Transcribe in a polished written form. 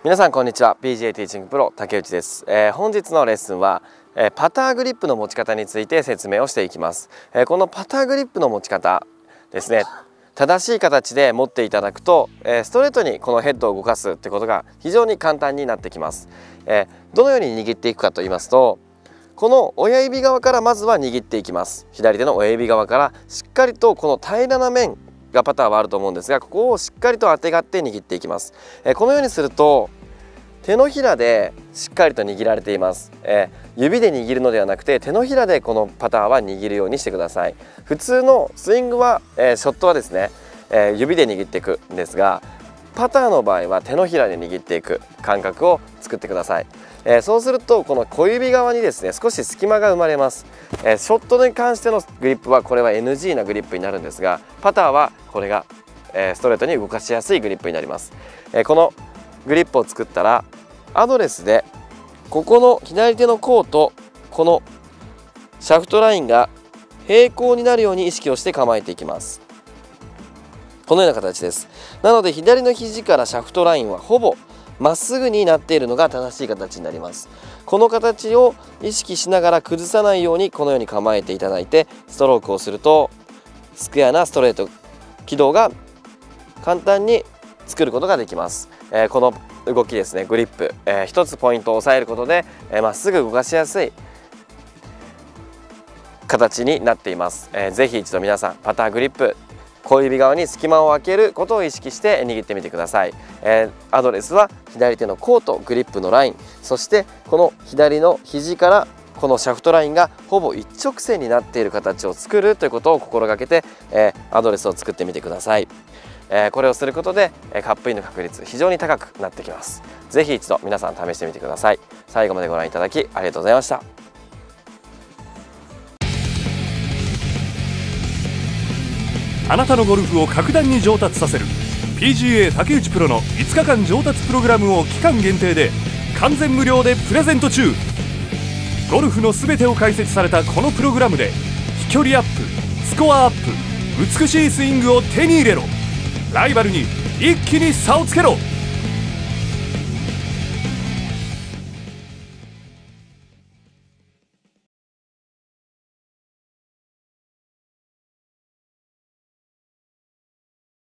皆さんこんにちは。 PGA ティーチングプロ竹内です。本日のレッスンはパターグリップの持ち方について説明をしていきます。このパターグリップの持ち方ですね、正しい形で持っていただくとストレートにこのヘッドを動かすってことが非常に簡単になってきます。どのように握っていくかと言いますと、この親指側からまずは握っていきます。左手の親指側からしっかりとこの平らな面がパターはあると思うんですが、ここをしっかりとあてがって握っていきます。このようにすると手のひらでしっかりと握られています。指で握るのではなくて手のひらでこのパターは握るようにしてください。普通のスイングは、ショットはですね、指で握っていくんですが、パターの場合は手のひらで握っていく感覚を作ってください。そうするとこの小指側にですね少し隙間が生まれます。ショットに関してのグリップはこれは NG なグリップになるんですが、パターはこれがストレートに動かしやすいグリップになります。このグリップを作ったらアドレスでここの左手の甲とこのシャフトラインが平行になるように意識をして構えていきます。このような形です。なので左の肘からシャフトラインはほぼまっすぐになっているのが正しい形になります。この形を意識しながら崩さないようにこのように構えていただいてストロークをするとスクエアなストレート軌道が簡単に作ることができます。この動きですね、グリップ、一つポイントを押さえることでまっすぐ動かしやすい形になっています。ぜひ一度皆さんパターグリップ小指側に隙間を空けることを意識して握ってみてください。アドレスは左手の甲とグリップのライン、そしてこの左の肘からこのシャフトラインがほぼ一直線になっている形を作るということを心がけてアドレスを作ってみてください。これをすることでカップインの確率非常に高くなってきます。ぜひ一度皆さん試してみてください。最後までご覧いただきありがとうございました。 あなたのゴルフを格段に上達させる PGA 竹内プロの5日間上達プログラムを期間限定で完全無料でプレゼント中。ゴルフの全てを解説されたこのプログラムで飛距離アップ、スコアアップ、美しいスイングを手に入れろ。ライバルに一気に差をつけろ。